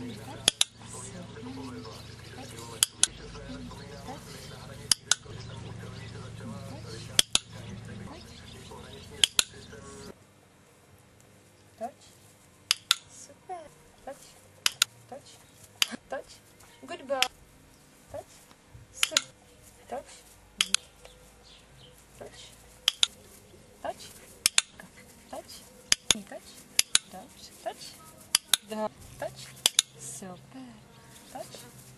Super. Touch. Touch. Touch. Good boy. Touch. Super. Touch. Touch. Touch. Touch. Touch. Touch. Touch. Touch. Super. Touch.